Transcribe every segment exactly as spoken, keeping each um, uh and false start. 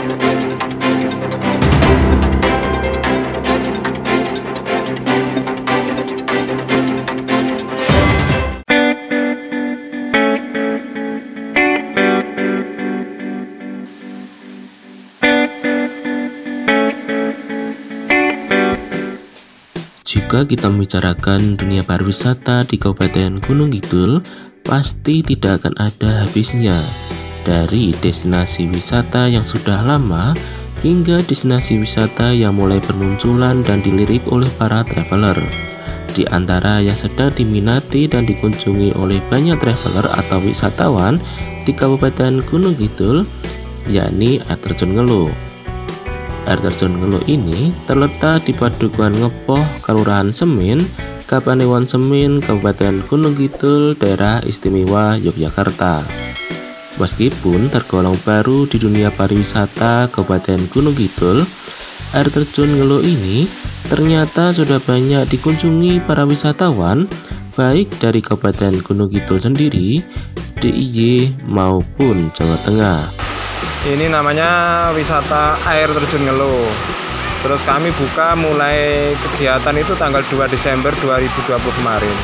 Jika kita membicarakan dunia pariwisata di Kabupaten Gunung Kidul, pasti tidak akan ada habisnya. Dari destinasi wisata yang sudah lama hingga destinasi wisata yang mulai bermunculan dan dilirik oleh para traveler. Di antara yang sedang diminati dan dikunjungi oleh banyak traveler atau wisatawan di Kabupaten Gunung Kidul, yakni air terjun Ngelo. Air terjun Ngelo ini terletak di Padukuhan Ngepoh, Kelurahan Semin, Kapanewon Semin, Kabupaten Gunung Kidul, Daerah Istimewa Yogyakarta. Meskipun tergolong baru di dunia pariwisata Kabupaten Gunung Kidul, air terjun Ngelo ini ternyata sudah banyak dikunjungi para wisatawan, baik dari Kabupaten Gunung Kidul sendiri, D I Y maupun Jawa Tengah. Ini namanya wisata air terjun Ngelo. Terus kami buka mulai kegiatan itu tanggal dua Desember dua ribu dua puluh kemarin.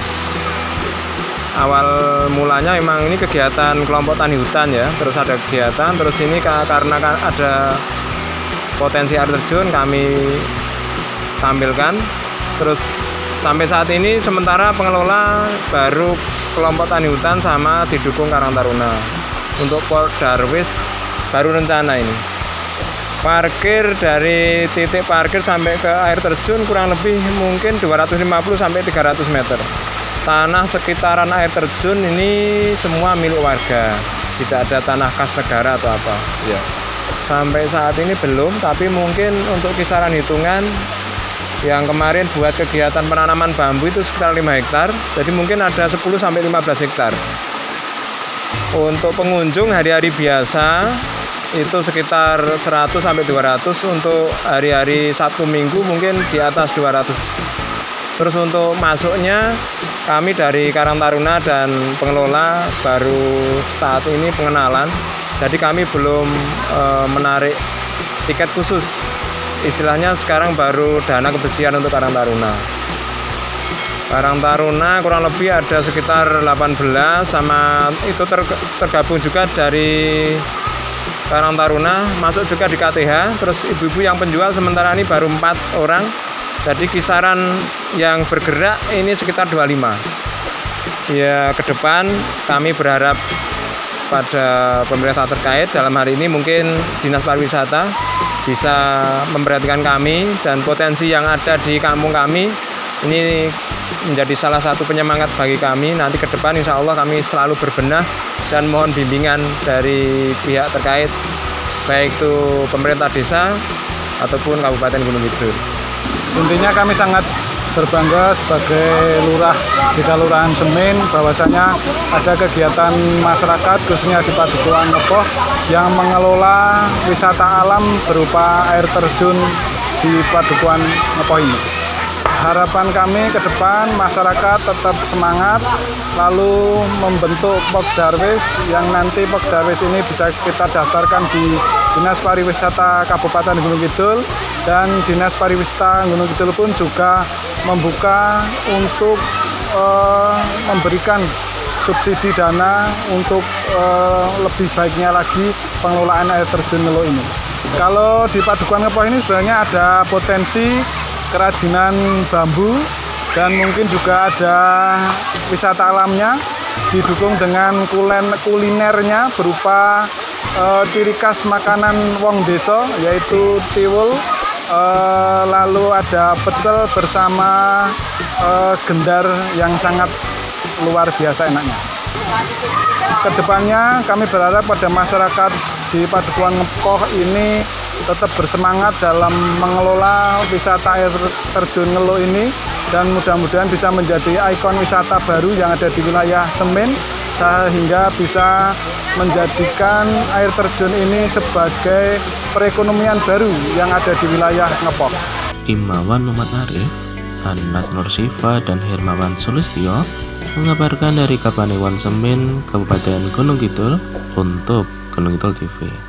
Awal mulanya memang ini kegiatan kelompok tani hutan ya. Terus ada kegiatan, terus ini karena ada potensi air terjun kami tampilkan. Terus sampai saat ini sementara pengelola baru kelompok tani hutan sama didukung Karang Taruna. Untuk Port Darwis baru rencana ini. Parkir dari titik parkir sampai ke air terjun kurang lebih mungkin dua ratus lima puluh sampai tiga ratus meter. Tanah sekitaran air terjun ini semua milik warga. Tidak ada tanah kas negara atau apa. Ya. Sampai saat ini belum, tapi mungkin untuk kisaran hitungan yang kemarin buat kegiatan penanaman bambu itu sekitar lima hektar. Jadi mungkin ada sepuluh sampai lima belas hektar. Untuk pengunjung hari-hari biasa itu sekitar seratus sampai dua ratus, untuk hari-hari Sabtu Minggu mungkin di atas dua ratus. Terus untuk masuknya kami dari Karang Taruna dan pengelola baru saat ini pengenalan. Jadi kami belum e, menarik tiket khusus. Istilahnya sekarang baru dana kebersihan untuk Karang Taruna. Karang Taruna kurang lebih ada sekitar delapan belas, sama itu ter, tergabung juga dari Karang Taruna, masuk juga di K T H. Terus ibu-ibu yang penjual sementara ini baru empat orang. Jadi kisaran yang bergerak ini sekitar dua puluh lima. Ya, ke depan kami berharap pada pemerintah terkait, dalam hari ini mungkin Dinas Pariwisata bisa memperhatikan kami, dan potensi yang ada di kampung kami ini menjadi salah satu penyemangat bagi kami. Nanti ke depan insya Allah kami selalu berbenah dan mohon bimbingan dari pihak terkait, baik itu pemerintah desa ataupun Kabupaten Gunung Kidul. Intinya kami sangat berbangga sebagai lurah di Kelurahan Semin bahwasanya ada kegiatan masyarakat khususnya di Padukuhan Ngepoh yang mengelola wisata alam berupa air terjun di Padukuhan Ngepoh ini. Harapan kami ke depan masyarakat tetap semangat, lalu membentuk Pok Darwis yang nanti Pok Darwis ini bisa kita daftarkan di Dinas Pariwisata Kabupaten Gunung Kidul, dan Dinas Pariwisata Gunung Kidul pun juga membuka untuk uh, memberikan subsidi dana untuk uh, lebih baiknya lagi pengelolaan air terjun Ngelo ini. Kalau di Padukuhan Ngepoh ini sebenarnya ada potensi kerajinan bambu, dan mungkin juga ada wisata alamnya didukung dengan kulen, kulinernya berupa e, ciri khas makanan wong desa yaitu tiwul, e, lalu ada pecel bersama e, gendar yang sangat luar biasa enaknya. Kedepannya kami berharap pada masyarakat di Padukuhan Ngepoh ini tetap bersemangat dalam mengelola wisata air terjun Ngelo ini, dan mudah-mudahan bisa menjadi ikon wisata baru yang ada di wilayah Semin, sehingga bisa menjadikan air terjun ini sebagai perekonomian baru yang ada di wilayah Ngepoh. Imawan Muhammad Arif, Anas Nursifa, dan Hermawan Sulistyo mengabarkan dari Kapanewon Semin, Kabupaten Gunung Kidul untuk Gunung Kidul T V.